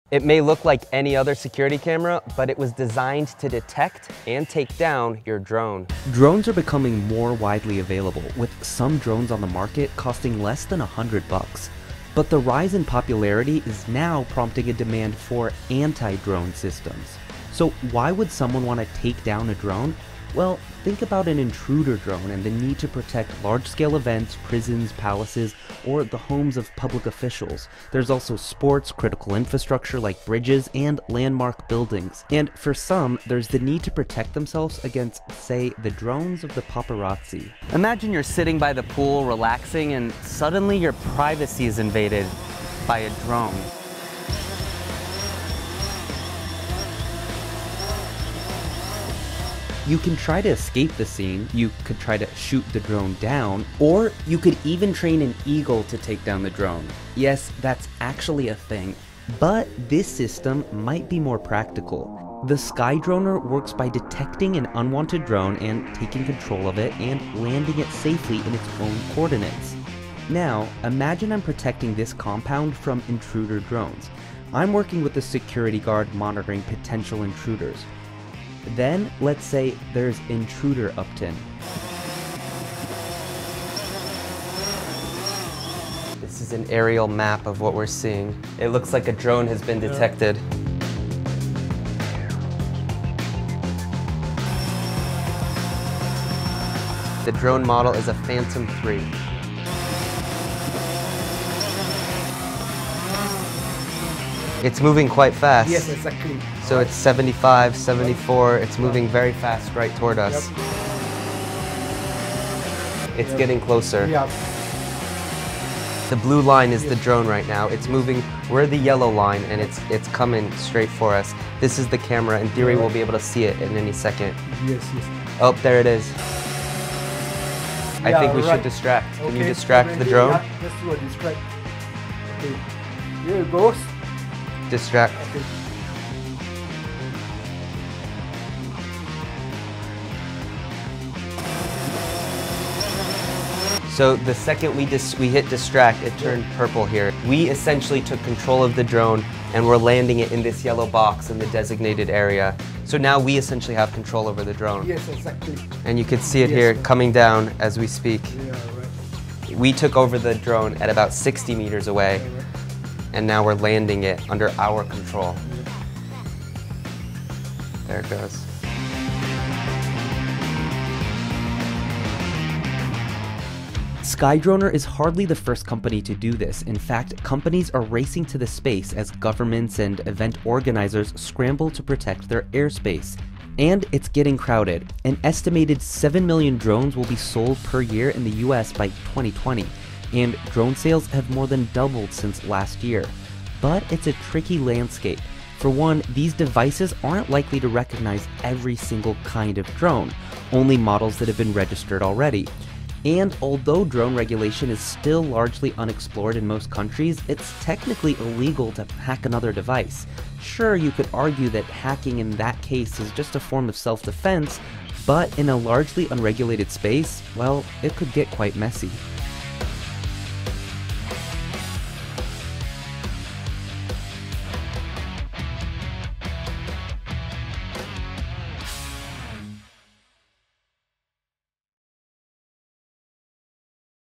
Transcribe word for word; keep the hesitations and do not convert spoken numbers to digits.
It may look like any other security camera, but it was designed to detect and take down your drone. Drones are becoming more widely available, with some drones on the market costing less than a hundred bucks. But the rise in popularity is now prompting a demand for anti-drone systems. So why would someone want to take down a drone? Well, think about an intruder drone and the need to protect large-scale events, prisons, palaces, or the homes of public officials. There's also sports, critical infrastructure like bridges, and landmark buildings. And for some, there's the need to protect themselves against, say, the drones of the paparazzi. Imagine you're sitting by the pool, relaxing, and suddenly your privacy is invaded by a drone. You can try to escape the scene, you could try to shoot the drone down, or you could even train an eagle to take down the drone. Yes, that's actually a thing, but this system might be more practical. The Skydroner works by detecting an unwanted drone and taking control of it and landing it safely in its own coordinates. Now, imagine I'm protecting this compound from intruder drones. I'm working with a security guard monitoring potential intruders. Then, let's say there's intruder Uptin. This is an aerial map of what we're seeing. It looks like a drone has been detected. The drone model is a Phantom three. It's moving quite fast. Yes, exactly. So it's seventy-five, seventy-four, it's moving very fast right toward us. Yep. It's Yep. getting closer. Yeah. The blue line is the drone right now. It's moving, we're the yellow line, and it's it's coming straight for us. This is the camera. In theory, we'll be able to see it in any second. Yes, yes. Oh, there it is. I Yeah, think we right. should distract. Can you Okay, distract okay, the yeah, drone? yeah, Let's do a distract. Okay. Here it goes. Distract. Okay. So the second we dis we hit distract, it turned purple here. We essentially took control of the drone and we're landing it in this yellow box in the designated area. So now we essentially have control over the drone. Yes, exactly. And you can see it Yes, here sir. coming down as we speak. Yeah, right. We took over the drone at about sixty meters away, Yeah, right. and now we're landing it under our control. Yeah. There it goes. Skydroner is hardly the first company to do this. In fact, companies are racing to the space as governments and event organizers scramble to protect their airspace. And it's getting crowded. An estimated seven million drones will be sold per year in the U S by twenty twenty, and drone sales have more than doubled since last year. But it's a tricky landscape. For one, these devices aren't likely to recognize every single kind of drone, only models that have been registered already. And although drone regulation is still largely unexplored in most countries, it's technically illegal to hack another device. Sure, you could argue that hacking in that case is just a form of self-defense, but in a largely unregulated space, well, it could get quite messy.